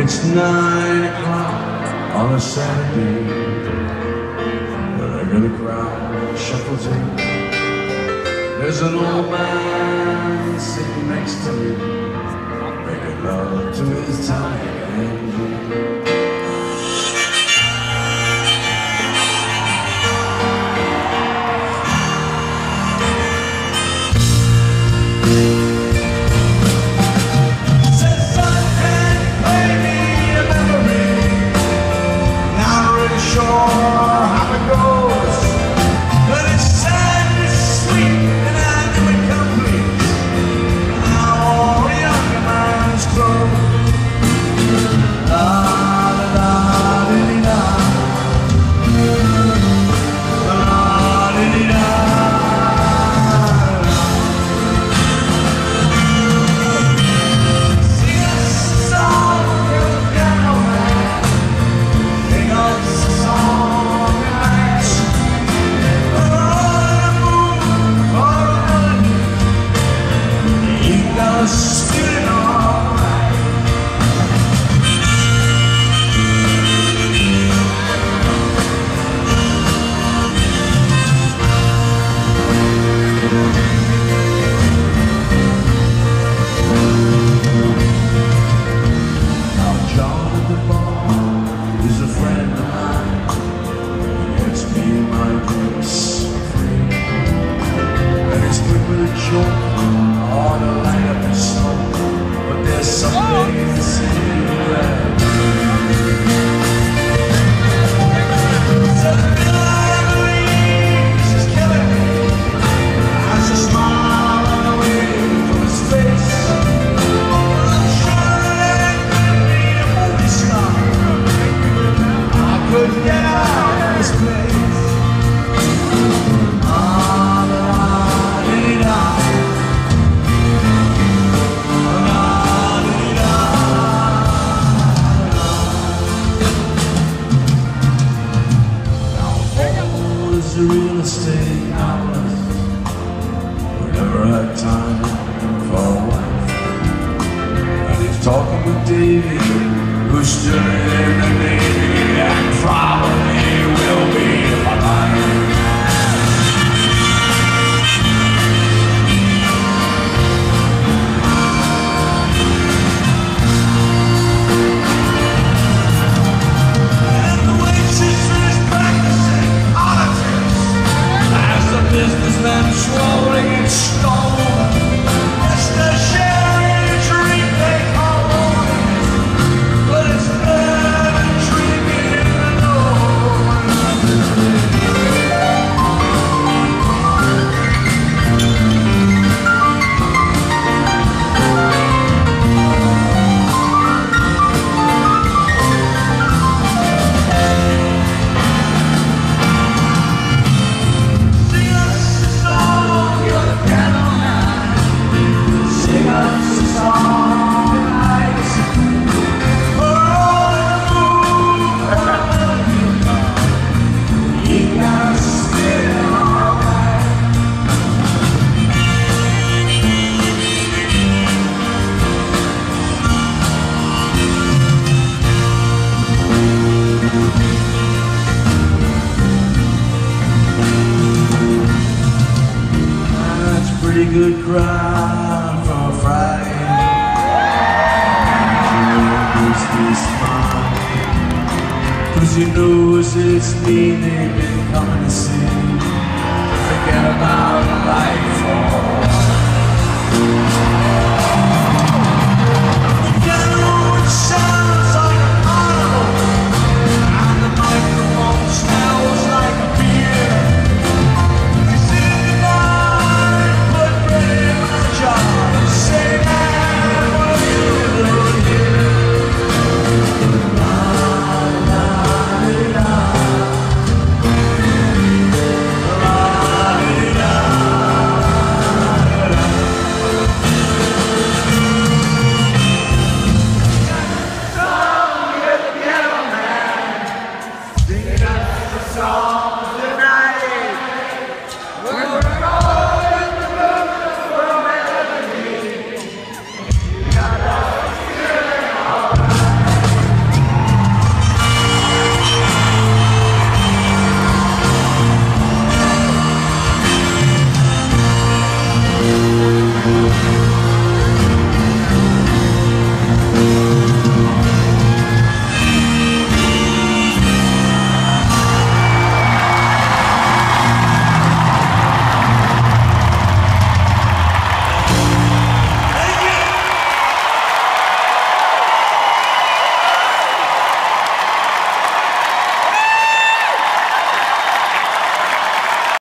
It's 9 o'clock on a Saturday. The regular crowd shuffles in. There's an old man sitting next to me, making love to his tiny engine. On a light up in smoke, but there's something in the city where she's killing me. As a smile on the way from his face, I'm sure that it could be a movie star. I couldn't get out of this place. The real estate outlet who never had time for a wife, and he's talking with Davey, who's still in the Navy and probably will be for life. Businessmen swallowing and stone. Mr. Sherry, a drink they call morning, but it's better than drinking in the pretty good crowd for a Friday. Cause he knows it's me they've been coming to see.